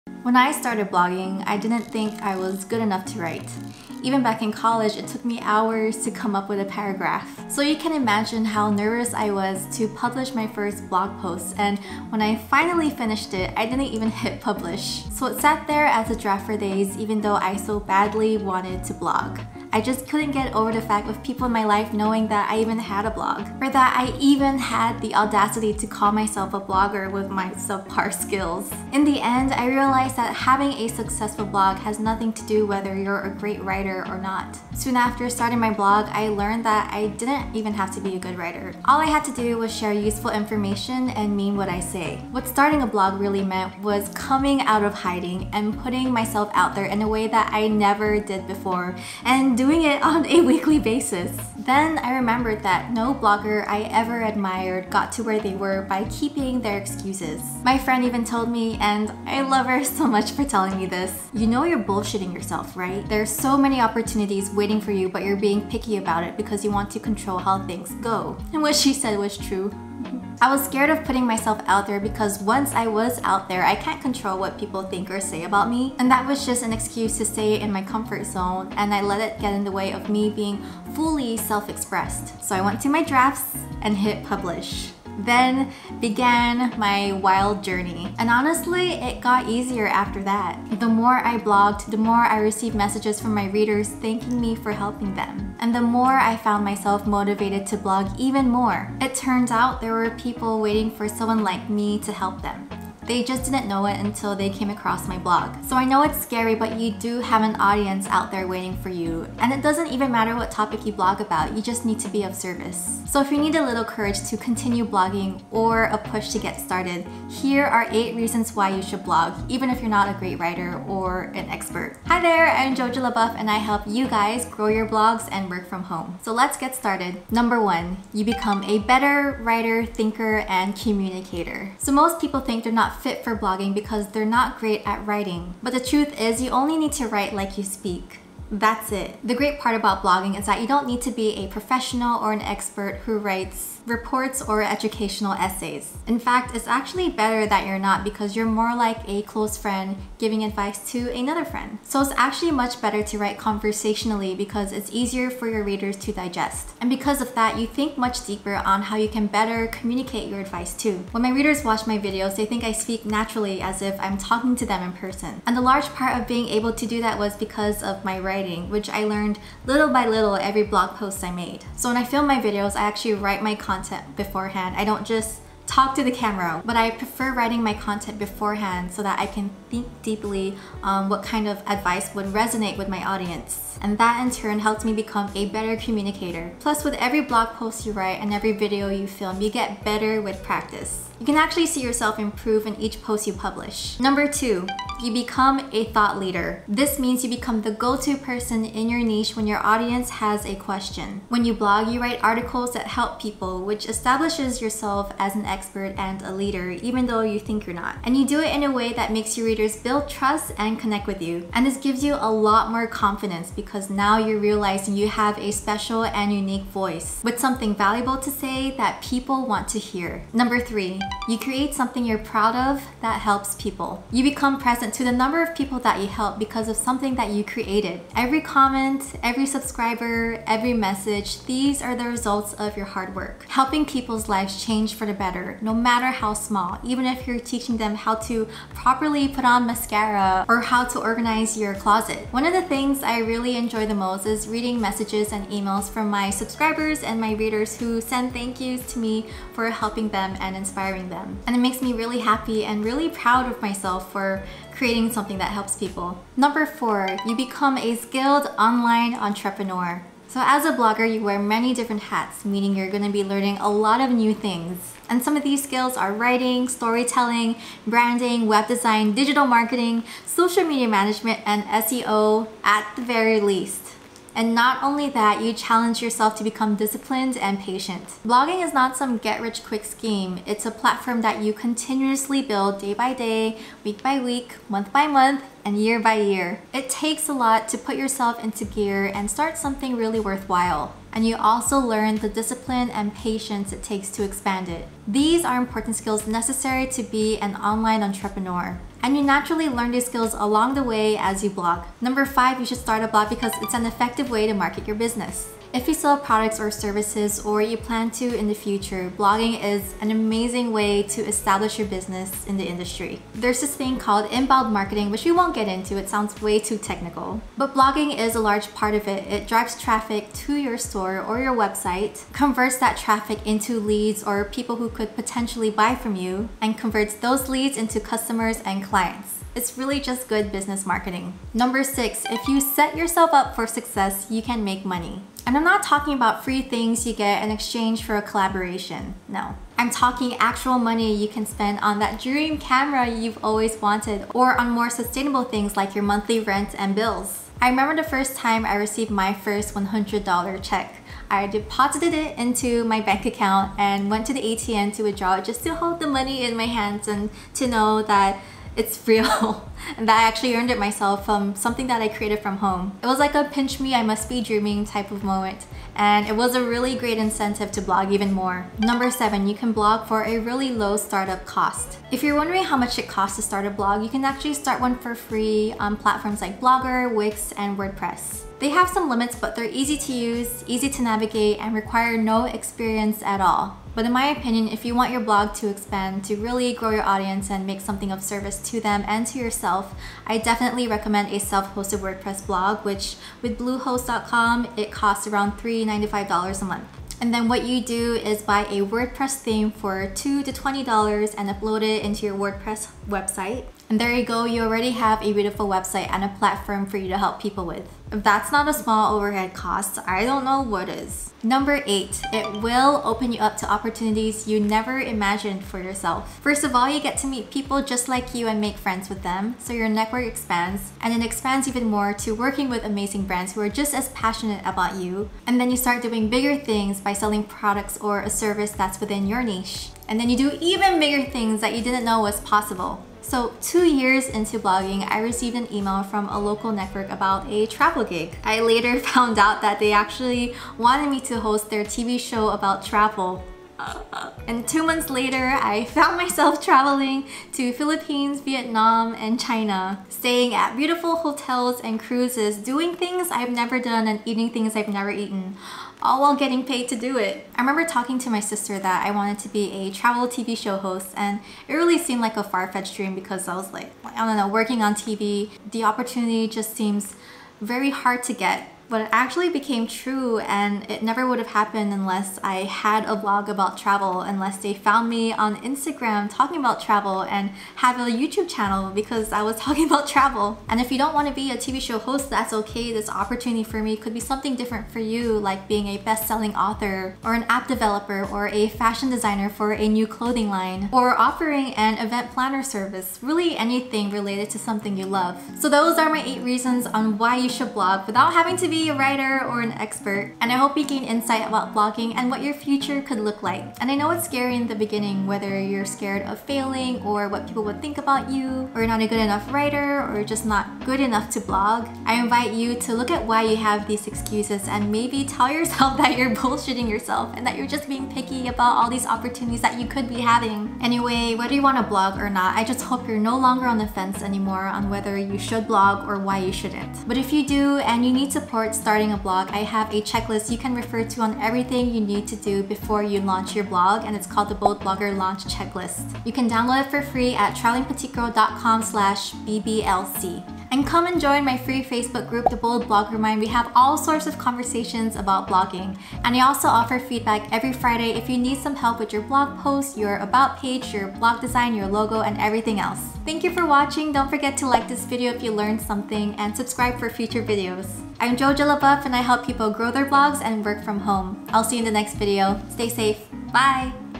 When I started blogging, I didn't think I was good enough to write. Even back in college, it took me hours to come up with a paragraph. So you can imagine how nervous I was to publish my first blog post, and when I finally finished it, I didn't even hit publish. So it sat there as a draft for days, even though I so badly wanted to blog. I just couldn't get over the fact of people in my life knowing that I even had a blog, or that I even had the audacity to call myself a blogger with my subpar skills. In the end, I realized that having a successful blog has nothing to do whether you're a great writer or not. Soon after starting my blog, I learned that I didn't even have to be a good writer. All I had to do was share useful information and mean what I say. What starting a blog really meant was coming out of hiding and putting myself out there in a way that I never did before, and doing it on a weekly basis. Then I remembered that no blogger I ever admired got to where they were by keeping their excuses. My friend even told me, and I love her so much for telling me this, "You know you're bullshitting yourself, right? There's so many opportunities waiting for you, but you're being picky about it because you want to control how things go." And what she said was true. I was scared of putting myself out there because once I was out there, I can't control what people think or say about me. And that was just an excuse to stay in my comfort zone, and I let it get in the way of me being fully self-expressed. So I went to my drafts and hit publish. Then began my wild journey. And honestly, it got easier after that. The more I blogged, the more I received messages from my readers thanking me for helping them. And the more I found myself motivated to blog even more. It turns out there were people waiting for someone like me to help them. They just didn't know it until they came across my blog. So I know it's scary, but you do have an audience out there waiting for you. And it doesn't even matter what topic you blog about, you just need to be of service. So if you need a little courage to continue blogging or a push to get started, here are 8 reasons why you should blog, even if you're not a great writer or an expert. Hi there, I'm Jojo LaBeouf, and I help you guys grow your blogs and work from home. So let's get started. Number 1, you become a better writer, thinker, and communicator. So most people think they're not fit for blogging because they're not great at writing. But the truth is, you only need to write like you speak. That's it. The great part about blogging is that you don't need to be a professional or an expert who writes reports or educational essays. In fact, it's actually better that you're not, because you're more like a close friend giving advice to another friend. So it's actually much better to write conversationally because it's easier for your readers to digest. And because of that, you think much deeper on how you can better communicate your advice too. When my readers watch my videos, they think I speak naturally as if I'm talking to them in person. And the large part of being able to do that was because of my writing, which I learned little by little every blog post I made. So when I film my videos, I actually write my content beforehand. I don't just talk to the camera, but I prefer writing my content beforehand so that I can think deeply on what kind of advice would resonate with my audience. And that in turn helps me become a better communicator. Plus, with every blog post you write and every video you film, you get better with practice. You can actually see yourself improve in each post you publish. Number 2, you become a thought leader. This means you become the go-to person in your niche when your audience has a question. When you blog, you write articles that help people, which establishes yourself as an expert and a leader, even though you think you're not. And you do it in a way that makes your readers build trust and connect with you. And this gives you a lot more confidence because now you're realizing you have a special and unique voice with something valuable to say that people want to hear. Number 3, you create something you're proud of that helps people. You become present to the number of people that you help because of something that you created. Every comment, every subscriber, every message, these are the results of your hard work. Helping people's lives change for the better, no matter how small, even if you're teaching them how to properly put on mascara or how to organize your closet. One of the things I really enjoy the most is reading messages and emails from my subscribers and my readers who send thank yous to me for helping them and inspiring them. And it makes me really happy and really proud of myself for creating something that helps people. Number 4, you become a skilled online entrepreneur. So as a blogger, you wear many different hats, meaning you're going to be learning a lot of new things. And some of these skills are writing, storytelling, branding, web design, digital marketing, social media management, and SEO at the very least. And not only that, you challenge yourself to become disciplined and patient. Blogging is not some get-rich-quick scheme. It's a platform that you continuously build day by day, week by week, month by month, and year by year. It takes a lot to put yourself into gear and start something really worthwhile. And you also learn the discipline and patience it takes to expand it. These are important skills necessary to be an online entrepreneur. And you naturally learn these skills along the way as you blog. Number 5, you should start a blog because it's an effective way to market your business. If you sell products or services or you plan to in the future, blogging is an amazing way to establish your business in the industry. There's this thing called inbound marketing, which we won't get into. It sounds way too technical. But blogging is a large part of it. It drives traffic to your store or your website, converts that traffic into leads or people who could potentially buy from you, and converts those leads into customers and clients. It's really just good business marketing. Number 6, if you set yourself up for success, you can make money. And I'm not talking about free things you get in exchange for a collaboration. No. I'm talking actual money you can spend on that dream camera you've always wanted, or on more sustainable things like your monthly rent and bills. I remember the first time I received my first $100 check. I deposited it into my bank account and went to the ATM to withdraw it just to hold the money in my hands and to know that it's real and that I actually earned it myself from something that I created from home. It was like a pinch me, I must be dreaming type of moment, and it was a really great incentive to blog even more. Number 7, you can blog for a really low startup cost. If you're wondering how much it costs to start a blog, you can actually start one for free on platforms like Blogger, Wix, and WordPress. They have some limits, but they're easy to use, easy to navigate, and require no experience at all. But in my opinion, if you want your blog to expand, to really grow your audience and make something of service to them and to yourself, I definitely recommend a self-hosted WordPress blog, which with Bluehost.com, it costs around $395 a month. And then what you do is buy a WordPress theme for $2 to $20 and upload it into your WordPress website. And there you go, you already have a beautiful website and a platform for you to help people with. If that's not a small overhead cost, I don't know what is. Number 8, it will open you up to opportunities you never imagined for yourself. First of all, you get to meet people just like you and make friends with them, so your network expands, and it expands even more to working with amazing brands who are just as passionate about you. And then you start doing bigger things by selling products or a service that's within your niche. And then you do even bigger things that you didn't know was possible. So 2 years into blogging, I received an email from a local network about a travel gig. I later found out that they actually wanted me to host their TV show about travel. And 2 months later, I found myself traveling to Philippines, Vietnam, and China, staying at beautiful hotels and cruises, doing things I've never done and eating things I've never eaten, all while getting paid to do it. I remember talking to my sister that I wanted to be a travel TV show host, and it really seemed like a far-fetched dream because I was like, I don't know, working on TV, the opportunity just seems very hard to get. But it actually became true, and it never would have happened unless I had a blog about travel, unless they found me on Instagram talking about travel and have a YouTube channel because I was talking about travel. And if you don't want to be a TV show host, that's okay. This opportunity for me could be something different for you, like being a best-selling author or an app developer or a fashion designer for a new clothing line, or offering an event planner service, really anything related to something you love. So those are my 8 reasons on why you should blog without having to be a writer or an expert, and I hope you gain insight about blogging and what your future could look like. And I know it's scary in the beginning, whether you're scared of failing or what people would think about you, or you're not a good enough writer, or just not good enough to blog. I invite you to look at why you have these excuses and maybe tell yourself that you're bullshitting yourself and that you're just being picky about all these opportunities that you could be having. Anyway, whether you want to blog or not, I just hope you're no longer on the fence anymore on whether you should blog or why you shouldn't. But if you do and you need support starting a blog, I have a checklist you can refer to on everything you need to do before you launch your blog, and it's called the Bold Blogger Launch Checklist. You can download it for free at travelingpetitgirl.com/BBLC. And come and join my free Facebook group, The Bold Blogger Mind. We have all sorts of conversations about blogging. And I also offer feedback every Friday if you need some help with your blog post, your about page, your blog design, your logo, and everything else. Thank you for watching. Don't forget to like this video if you learned something, and subscribe for future videos. I'm Jojo LaBeouf, and I help people grow their blogs and work from home. I'll see you in the next video. Stay safe. Bye!